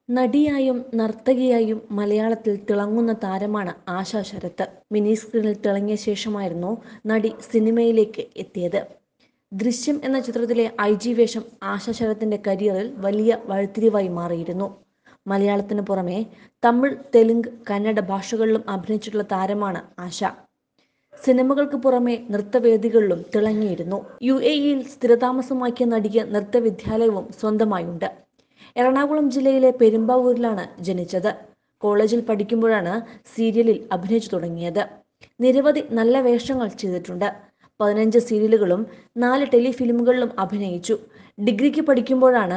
നടിയായും നർത്തകിയായും മലയാളത്തിൽ തിളങ്ങുന്ന താരമാണ് ആശ ശരത്ത്. മിനി സ്ക്രീനിൽ തിളങ്ങിയ ശേഷമായിരുന്നു നടി സിനിമയിലേക്ക് എത്തിയത്. ദൃശ്യം എന്ന ചിത്രത്തിലെ IG വേഷം ആശ ശരത്തിന്റെ കരിയറിൽ വലിയ വഴിത്തിരിവായി മാറിയിരുന്നു. മലയാളത്തിന് പുറമെ തമിഴ്, തെലുങ്ക്, കന്നഡ ഭാഷകളിലും അഭിനയിച്ചിട്ടുള്ള താരമാണ് ആശ. സിനിമകൾക്ക് പുറമെ നൃത്തവേദികളിലും തിളങ്ങിയിരുന്നു. UAE-യിൽ സ്ഥിരതാമസമാക്കിയ നടിക്ക് നൃത്തവിദ്യാലയവും സ്വന്തമായുണ്ട്. എറണാകുളം ജില്ലയിലെ പെരുമ്പാവൂരിലാണ് ജനിച്ചത്. കോളേജിൽ പഠിക്കുമ്പോഴാണ് സീരിയലിൽ അഭിനയിച്ചു തുടങ്ങിയത്. നിരവധി നല്ല വേഷങ്ങൾ ചെയ്തിട്ടുണ്ട്. 15 സീരിയലുകളും 4 ടെലിഫിലിമുകളിലും അഭിനയിച്ചു. ഡിഗ്രിക്ക് പഠിക്കുമ്പോഴാണ്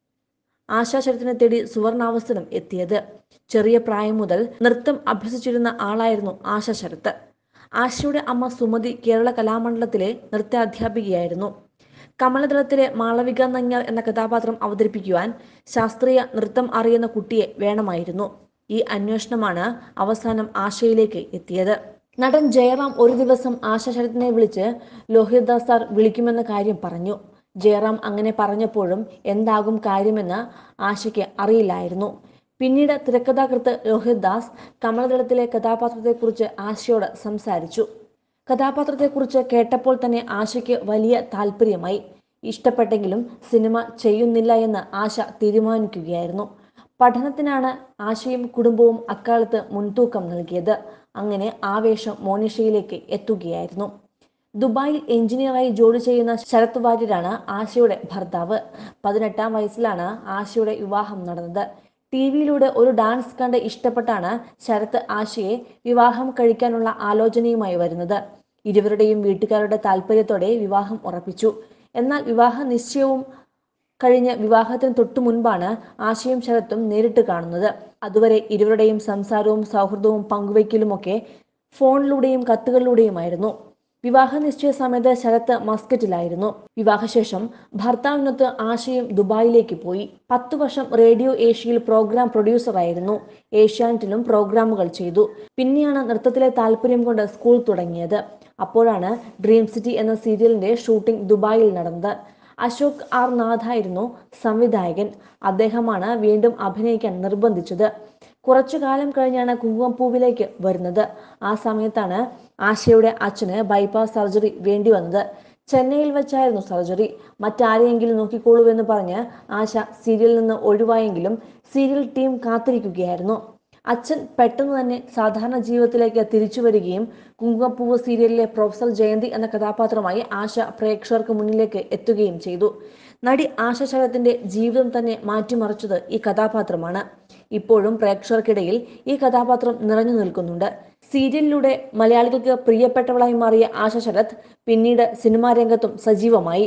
ആശാ ശരത്തിനെ തേടി സുവർണാവസരം എത്തിയത്. ചെറിയ പ്രായം മുതൽ നൃത്തം അഭ്യസിച്ചിരുന്ന ആളായിരുന്നു ആശ ശരത്ത്. ആശയുടെ അമ്മ സുമതി കേരള കലാമണ്ഡലത്തിലെ നൃത്താധ്യാപികയായിരുന്നു. കമലദളത്തിലെ മാളവിക നങ്ങ്യാർ എന്ന കഥാപാത്രം അവതരിപ്പിക്കുവാൻ ശാസ്ത്രീയ നൃത്തം അറിയുന്ന കുട്ടിയെ വേണമായിരുന്നു. ഈ അന്വേഷണമാണ് അവസാനം ആശയിലേക്ക് എത്തിയത്. നടൻ ജയറാം ഒരു ദിവസം ആശ ശരത്തിനെ വിളിച്ച് ലോഹിതദാസ് സാർ വിളിക്കുമെന്ന കാര്യം പറഞ്ഞു. ജയറാം അങ്ങനെ പറഞ്ഞപ്പോഴും എന്താകും കാര്യമെന്ന് ആശയ്ക്ക് അറിയില്ലായിരുന്നു. പിന്നീട് തിരക്കഥാകൃത്ത് ലോഹിതദാസ് കമലദളത്തിലെ കഥാപാത്രത്തെക്കുറിച്ച് ആശയോട് സംസാരിച്ചു. കഥാപാത്രത്തെക്കുറിച്ച് കേട്ടപ്പോൾ തന്നെ ആശയ്ക്ക് വലിയ താല്പര്യമായി. ഇഷ്ടപ്പെട്ടെങ്കിലും സിനിമ ചെയ്യുന്നില്ല എന്ന് ആശ തീരുമാനിക്കുകയായിരുന്നു. പഠനത്തിനാണ് ആശയും കുടുംബവും അക്കാലത്ത് മുൻതൂക്കം നൽകിയത്. അങ്ങനെ ആവേശം മോനിഷയിലേക്ക് എത്തുകയായിരുന്നു. ദുബായിൽ എഞ്ചിനീയറായി ജോലി ചെയ്യുന്ന ശരത് വാര്യരാണ് ആശയുടെ ഭർത്താവ്. 18-ാം വയസ്സിലാണ് ആശയുടെ വിവാഹം നടന്നത്. TV-യിലൂടെ ഒരു ഡാൻസ് കണ്ട് ഇഷ്ടപ്പെട്ടാണ് ശരത്ത് ആശയെ വിവാഹം കഴിക്കാനുള്ള ആലോചനയുമായി വരുന്നത്. ഇരുവരുടെയും വീട്ടുകാരുടെ താല്പര്യത്തോടെ വിവാഹം ഉറപ്പിച്ചു. എന്നാൽ വിവാഹ നിശ്ചയവും കഴിഞ്ഞ് വിവാഹത്തിന് തൊട്ടു മുൻപാണ് ആശയും ശരത്തും നേരിട്ട് കാണുന്നത്. അതുവരെ ഇരുവരുടെയും സംസാരവും സൗഹൃദവും പങ്കുവയ്ക്കലുമൊക്കെ ഫോണിലൂടെയും കത്തുകളിലൂടെയുമായിരുന്നു. വിവാഹ നിശ്ചയ സമയത്ത് ശരത്ത് മസ്കറ്റിലായിരുന്നു. വിവാഹശേഷം ഭർത്താവിനൊത്ത് ആശയും ദുബായിലേക്ക് പോയി. 10 വർഷം റേഡിയോ ഏഷ്യയിൽ പ്രോഗ്രാം പ്രൊഡ്യൂസറായിരുന്നു. ഏഷ്യാനെറ്റിലും പ്രോഗ്രാമുകൾ ചെയ്തു. പിന്നെയാണ് നൃത്തത്തിലെ താല്പര്യം കൊണ്ട് സ്കൂൾ തുടങ്ങിയത്. അപ്പോഴാണ് ഡ്രീം സിറ്റി എന്ന സീരിയലിന്റെ ഷൂട്ടിംഗ് ദുബായിൽ നടന്നത്. അശോക് R. നാഥായിരുന്നു സംവിധായകൻ. അദ്ദേഹമാണ് വീണ്ടും അഭിനയിക്കാൻ നിർബന്ധിച്ചത്. കുറച്ചു കാലം കഴിഞ്ഞാണ് കുങ്കുമപ്പൂവിലേക്ക് വരുന്നത്. ആ സമയത്താണ് ആശയുടെ അച്ഛന് ബൈപ്പാസ് സർജറി വേണ്ടി വന്നത്. ചെന്നൈയിൽ വെച്ചായിരുന്നു സർജറി. മറ്റാരെയെങ്കിലും നോക്കിക്കോളൂവെന്ന് പറഞ്ഞ് ആശ സീരിയലിൽ നിന്ന് ഒഴിവായെങ്കിലും സീരിയൽ ടീം കാത്തിരിക്കുകയായിരുന്നു. അച്ഛൻ പെട്ടെന്ന് തന്നെ സാധാരണ ജീവിതത്തിലേക്ക് തിരിച്ചു വരികയും കുങ്കുമപ്പൂവ് സീരിയലിലെ പ്രൊഫസർ ജയന്തി എന്ന കഥാപാത്രമായി ആശ പ്രേക്ഷകർക്ക് മുന്നിലേക്ക് എത്തുകയും ചെയ്തു. നടി ആശ ശരത്തിന്റെ ജീവിതം തന്നെ മാറ്റിമറിച്ചത് ഈ കഥാപാത്രമാണ്. ഇപ്പോഴും പ്രേക്ഷകർക്കിടയിൽ ഈ കഥാപാത്രം നിറഞ്ഞു നിൽക്കുന്നുണ്ട്. സീരിയലിലൂടെ മലയാളികൾക്ക് പ്രിയപ്പെട്ടവളായി മാറിയ ആശ ശരത് പിന്നീട് സിനിമാ രംഗത്തും സജീവമായി.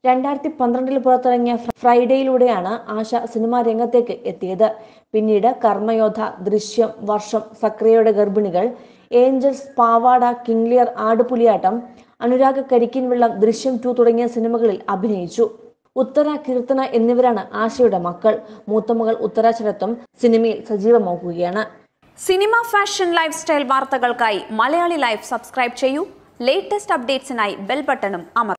2012-ൽ പുറത്തിറങ്ങിയ ഫ്രൈഡേയിലൂടെയാണ് ആശ സിനിമാ രംഗത്തേക്ക് എത്തിയത്. പിന്നീട് കർമ്മയോദ്ധ, ദൃശ്യം, വർഷം, സക്രിയയുടെ ഗർഭിണികൾ, angels, Pavada, King Lear, Aadupuliyattam, Anurag Karikkinvellam, Drishyam 2 തുടങ്ങിയ സിനിമകളിൽ അഭിനയിച്ചു. ഉത്തര, കീർത്തന എന്നിവരാണ് ആശയുടെ മക്കൾ. മൂത്തമകൾ ഉത്തര ശരത്തും സിനിമയിൽ സജീവമാക്കുകയാണ്. സിനിമ, ഫാഷൻ, ലൈഫ് സ്റ്റൈൽ വാർത്തകൾക്കായി മലയാളി ലൈഫ് സബ്സ്ക്രൈബ് ചെയ്യൂ. ലേറ്റസ്റ്റ് അപ്ഡേറ്റ്സിനായി ബെൽ ബട്ടണും അമർത്തുക.